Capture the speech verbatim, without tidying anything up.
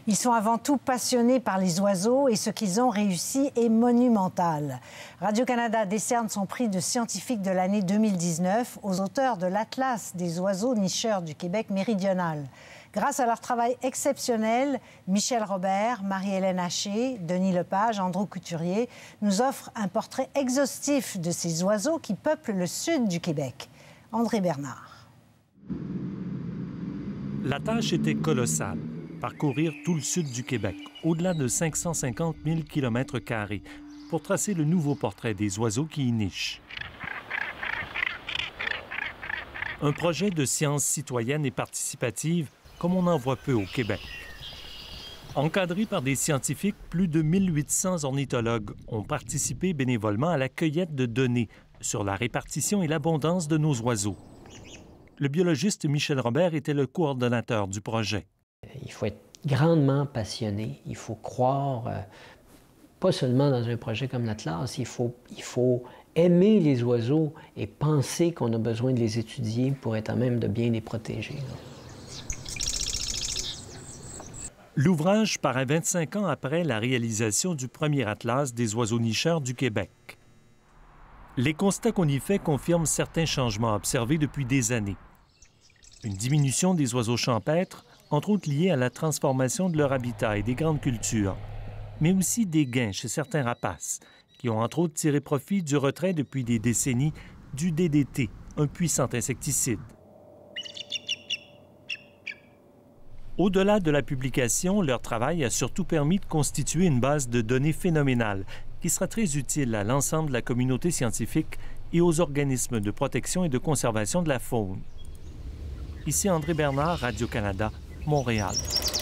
Ils sont avant tout passionnés par les oiseaux et ce qu'ils ont réussi est monumental. Radio-Canada décerne son prix de scientifique de l'année deux mille dix-neuf aux auteurs de l'Atlas des oiseaux nicheurs du Québec méridional. Grâce à leur travail exceptionnel, Michel Robert, Marie-Hélène Haché, Denis Lepage, Andrew Couturier nous offrent un portrait exhaustif de ces oiseaux qui peuplent le sud du Québec. André Bernard. La tâche était colossale. Parcourir tout le sud du Québec, au-delà de cinq cent cinquante mille kilomètres carrés, pour tracer le nouveau portrait des oiseaux qui y nichent. Un projet de science citoyenne et participative comme on en voit peu au Québec. Encadrés par des scientifiques, plus de mille huit cents ornithologues ont participé bénévolement à la cueillette de données sur la répartition et l'abondance de nos oiseaux. Le biologiste Michel Robert était le coordonnateur du projet. Il faut être grandement passionné, il faut croire, euh, pas seulement dans un projet comme l'Atlas, il faut, il faut aimer les oiseaux et penser qu'on a besoin de les étudier pour être à même de bien les protéger. L'ouvrage paraît vingt-cinq ans après la réalisation du premier Atlas des oiseaux nicheurs du Québec. Les constats qu'on y fait confirment certains changements observés depuis des années. Une diminution des oiseaux champêtres, entre autres liés à la transformation de leur habitat et des grandes cultures, mais aussi des gains chez certains rapaces, qui ont entre autres tiré profit du retrait depuis des décennies du D D T, un puissant insecticide. Au-delà de la publication, leur travail a surtout permis de constituer une base de données phénoménale qui sera très utile à l'ensemble de la communauté scientifique et aux organismes de protection et de conservation de la faune. Ici André Bernard, Radio-Canada, Montréal.